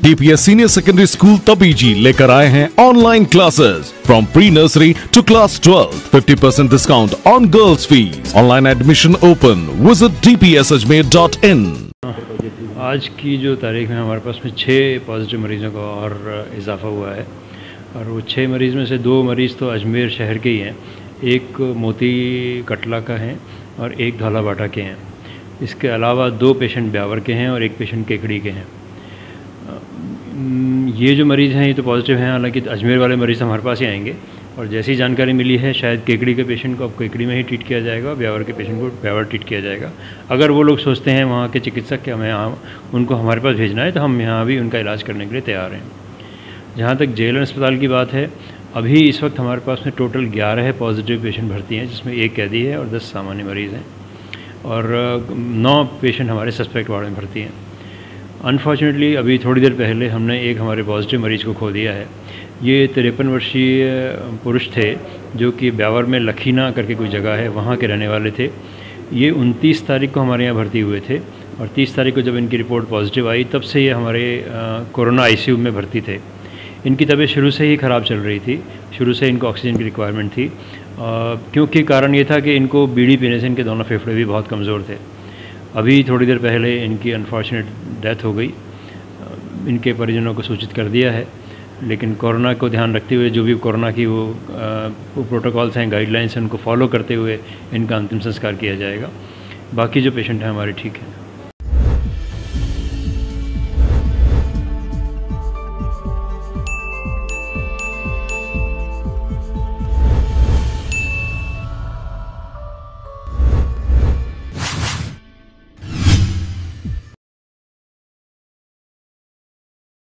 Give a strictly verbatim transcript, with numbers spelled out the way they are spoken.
DPS senior secondary school Tabiji लेकर आए हैं online classes from pre nursery to class twelve. Fifty percent discount on girls fees. Online admission open. Visit D P S Ajmer dot in. आज की जो तारीख में हमारे पास में छः पॉजिटिव मरीज़ों का और इजाफा हुआ है और वो छः मरीज़ में से दो मरीज़ तो अजमेर शहर के ही हैं. एक मोती कटला का है और एक झालावाड़ा के हैं. इसके अलावा दो पेशेंट ब्यावर के हैं और एक पेशेंट केकड़ी के हैं. ये जो मरीज़ हैं ये तो पॉजिटिव हैं, हालांकि अजमेर वाले मरीज़ हमारे पास ही आएंगे और जैसी जानकारी मिली है शायद केकड़ी के पेशेंट को अब केकड़ी में ही ट्रीट किया जाएगा, ब्यावर के पेशेंट को ब्यावर ट्रीट किया जाएगा. अगर वो लोग सोचते हैं वहाँ के चिकित्सक कि हमें यहाँ उनको हमारे पास भेजना है तो हम यहाँ भी उनका इलाज करने के लिए तैयार हैं. जहाँ तक जेएलएन अस्पताल की बात है, अभी इस वक्त हमारे पास में टोटल ग्यारह पॉजिटिव पेशेंट भर्ती हैं, जिसमें एक कैदी है और दस सामान्य मरीज़ हैं और नौ पेशेंट हमारे सस्पेक्ट वार्ड में भर्ती हैं. अनफॉर्चुनेटली अभी थोड़ी देर पहले हमने एक हमारे पॉजिटिव मरीज़ को खो दिया है. ये तिरपन वर्षीय पुरुष थे जो कि ब्यावर में लखीना करके कोई जगह है, वहाँ के रहने वाले थे. ये उनतीस तारीख को हमारे यहाँ भर्ती हुए थे और तीस तारीख को जब इनकी रिपोर्ट पॉजिटिव आई तब से ये हमारे कोरोना आईसीयू में भर्ती थे. इनकी तबीयत शुरू से ही ख़राब चल रही थी, शुरू से इनको ऑक्सीजन की रिक्वायरमेंट थी आ, क्योंकि कारण ये था कि इनको बीड़ी पीने से इनके दोनों फेफड़े भी बहुत कमज़ोर थे. अभी थोड़ी देर पहले इनकी अनफॉर्चुनेट डेथ हो गई. इनके परिजनों को सूचित कर दिया है, लेकिन कोरोना को ध्यान रखते हुए जो भी कोरोना की वो, वो प्रोटोकॉल्स हैं, गाइडलाइंस हैं, उनको फॉलो करते हुए इनका अंतिम संस्कार किया जाएगा. बाकी जो पेशेंट हैं हमारे ठीक हैं.